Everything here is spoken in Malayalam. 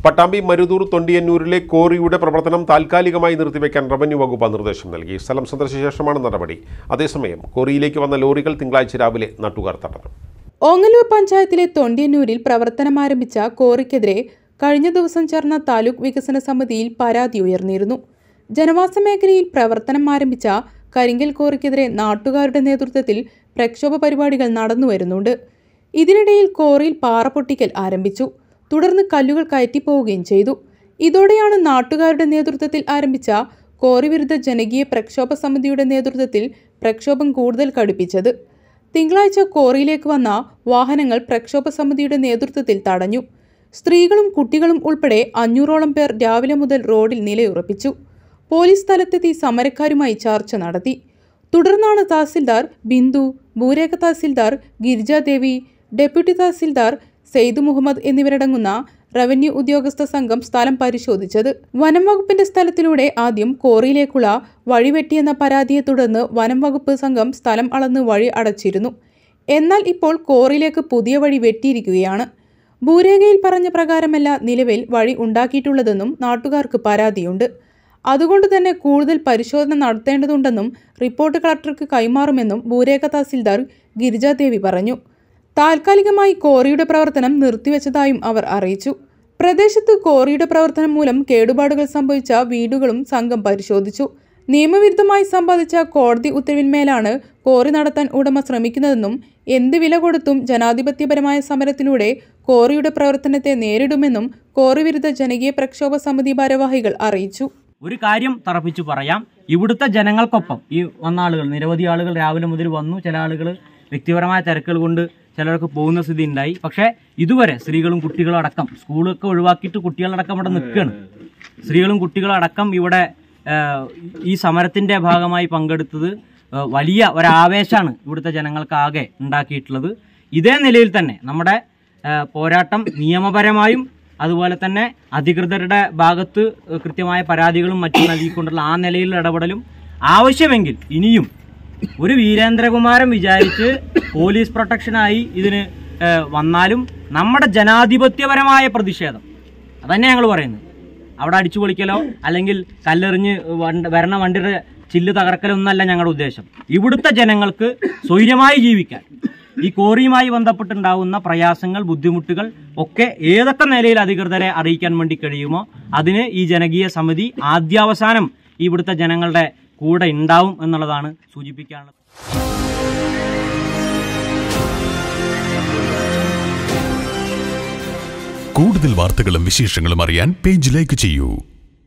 പട്ടാമ്പി മരുതൂർ തൊണ്ടിയന്നൂരിലെ കോറിയുടെ പ്രവർത്തനം താൽക്കാലികമായി നിർത്തിവെക്കാൻ റവന്യൂ വകുപ്പ് നിർദ്ദേശം നൽകി. സ്ഥലം സന്ദർശിച്ച ശേഷമാണ് നടപടി. അതേസമയം കോറിയിലേക്ക് വന്ന ലോറികൾ തിങ്കളാഴ്ച രാവിലെ നാട്ടുകാർ തടഞ്ഞു. ഓങ്ങല്ലൂർ പഞ്ചായത്തിലെ തൊണ്ടിയന്നൂരിൽ പ്രവർത്തനം ആരംഭിച്ച കോറിക്കെതിരെ കഴിഞ്ഞ ദിവസം ചേർന്ന താലൂക്ക് വികസന സമിതിയിൽ പരാതി ഉയർന്നിരുന്നു. ജനവാസ മേഖലയിൽ പ്രവർത്തനം ആരംഭിച്ച കരിങ്കൽ കോറിക്കെതിരെ നാട്ടുകാരുടെ നേതൃത്വത്തിൽ പ്രക്ഷോഭ പരിപാടികൾ നടന്നുവരുന്നുണ്ട്. ഇതിനിടയിൽ കോറിയിൽ പാറ പൊട്ടിക്കൽ ആരംഭിച്ചു. തുടർന്ന് കല്ലുകൾ കയറ്റിപ്പോവുകയും ചെയ്തു. ഇതോടെയാണ് നാട്ടുകാരുടെ നേതൃത്വത്തിൽ ആരംഭിച്ച കോറി വിരുദ്ധ ജനകീയ പ്രക്ഷോഭ സമിതിയുടെ നേതൃത്വത്തിൽ പ്രക്ഷോഭം കൂടുതൽ കടുപ്പിച്ചത്. തിങ്കളാഴ്ച കോറിയിലേക്ക് വന്ന വാഹനങ്ങൾ പ്രക്ഷോഭ സമിതിയുടെ നേതൃത്വത്തിൽ തടഞ്ഞു. സ്ത്രീകളും കുട്ടികളും ഉൾപ്പെടെ 500ഓളം പേർ രാവിലെ മുതൽ റോഡിൽ നിലയുറപ്പിച്ചു. പോലീസ് സ്ഥലത്തെത്തി സമരക്കാരുമായി ചർച്ച നടത്തി. തുടർന്നാണ് തഹസിൽദാർ ബിന്ദു, ഭൂരേഖ തഹസിൽദാർ ഗിരിജാദേവി, ഡെപ്യൂട്ടി തഹസിൽദാർ സെയ്ദ് മുഹമ്മദ് എന്നിവരടങ്ങുന്ന റവന്യൂ ഉദ്യോഗസ്ഥ സംഘം സ്ഥലം പരിശോധിച്ചത്. വനം വകുപ്പിന്റെ സ്ഥലത്തിലൂടെ ആദ്യം കോറിയിലേക്കുള്ള വഴി വെട്ടിയെന്ന പരാതിയെ തുടർന്ന് വനം വകുപ്പ് സംഘം സ്ഥലം അളന്ന് വഴി അടച്ചിരുന്നു. എന്നാൽ ഇപ്പോൾ കോറിയിലേക്ക് പുതിയ വഴി വെട്ടിയിരിക്കുകയാണ്. ഭൂരേഖയിൽ പറഞ്ഞ പ്രകാരമല്ല നിലവിൽ വഴി ഉണ്ടാക്കിയിട്ടുള്ളതെന്നും നാട്ടുകാർക്ക് പരാതിയുണ്ട്. അതുകൊണ്ട് തന്നെ കൂടുതൽ പരിശോധന നടത്തേണ്ടതുണ്ടെന്നും റിപ്പോർട്ട് കളക്ടർക്ക് കൈമാറുമെന്നും ഭൂരേഖ തഹസിൽദാർ ഗിരിജാദേവി പറഞ്ഞു. താൽക്കാലികമായി കോറിയുടെ പ്രവർത്തനം നിർത്തിവെച്ചതായും അവർ അറിയിച്ചു. പ്രദേശത്ത് കോറിയുടെ പ്രവർത്തനം മൂലം കേടുപാടുകൾ സംഭവിച്ച വീടുകളും സംഘം പരിശോധിച്ചു. നിയമവിരുദ്ധമായി സമ്പാദിച്ച കോടതി ഉത്തരവിന്മേലാണ് കോറി നടത്താൻ ഉടമ ശ്രമിക്കുന്നതെന്നും എന്ത് വില കൊടുത്തും ജനാധിപത്യപരമായ സമരത്തിലൂടെ കോറിയുടെ പ്രവർത്തനത്തെ നേരിടുമെന്നും കോറി വിരുദ്ധ ജനകീയ പ്രക്ഷോഭ സമിതി ഭാരവാഹികൾ അറിയിച്ചു. ഒരു കാര്യം തറപ്പിച്ചു പറയാം, ഇവിടുത്തെ ജനങ്ങൾക്കൊപ്പം ഈ വന്ന ആളുകൾ, നിരവധി ആളുകൾ രാവിലെ മുതൽ വന്നു. ചില ആളുകൾ വ്യക്തിപരമായ തിരക്കുകൾ കൊണ്ട് ചിലർക്ക് പോകുന്ന സ്ഥിതി ഉണ്ടായി. പക്ഷേ ഇതുവരെ സ്ത്രീകളും കുട്ടികളും അടക്കം, സ്കൂളൊക്കെ ഒഴിവാക്കിയിട്ട് കുട്ടികളടക്കം ഇവിടെ നിൽക്കുകയാണ്. സ്ത്രീകളും കുട്ടികളും അടക്കം ഇവിടെ ഈ സമരത്തിൻ്റെ ഭാഗമായി പങ്കെടുത്തത് വലിയ ഒരാവേശമാണ് ഇവിടുത്തെ ജനങ്ങൾക്കാകെ ഉണ്ടാക്കിയിട്ടുള്ളത്. ഇതേ നിലയിൽ തന്നെ നമ്മുടെ പോരാട്ടം നിയമപരമായും അതുപോലെ തന്നെ അധികൃതരുടെ ഭാഗത്ത് കൃത്യമായ പരാതികളും മറ്റും നൽകിക്കൊണ്ടുള്ള ആ നിലയിലുള്ള ഇടപെടലും ആവശ്യമെങ്കിൽ ഇനിയും ഒരു വീരേന്ദ്രകുമാരൻ വിചാരിച്ച് പോലീസ് പ്രൊട്ടക്ഷനായി ഇതിന് വന്നാലും നമ്മുടെ ജനാധിപത്യപരമായ പ്രതിഷേധം അതന്നെ ഞങ്ങൾ പറയുന്നത്. അവിടെ അടിച്ചു പൊളിക്കലോ അല്ലെങ്കിൽ കല്ലെറിഞ്ഞ് വരണ വണ്ടിയുടെ ചില്ല് തകർക്കലോ ഒന്നല്ല ഞങ്ങളുടെ ഉദ്ദേശം. ഇവിടുത്തെ ജനങ്ങൾക്ക് സ്വൈര്യമായി ജീവിക്കാൻ ഈ കോറിയുമായി ബന്ധപ്പെട്ടുണ്ടാകുന്ന പ്രയാസങ്ങൾ, ബുദ്ധിമുട്ടുകൾ ഒക്കെ ഏതൊക്കെ നിലയിൽ അധികൃതരെ അറിയിക്കാൻ വേണ്ടി കഴിയുമോ അതിന് ഈ ജനകീയ സമിതി ആദ്യാവസാനം ഇവിടുത്തെ ജനങ്ങളുടെ കൂടെ ഉണ്ടാവും എന്നുള്ളതാണ് സൂചിപ്പിക്കാനുള്ളത്. കൂടുതൽ വാർത്തകളും വിശേഷങ്ങളും അറിയാൻ പേജ് ലൈക്ക് ചെയ്യൂ.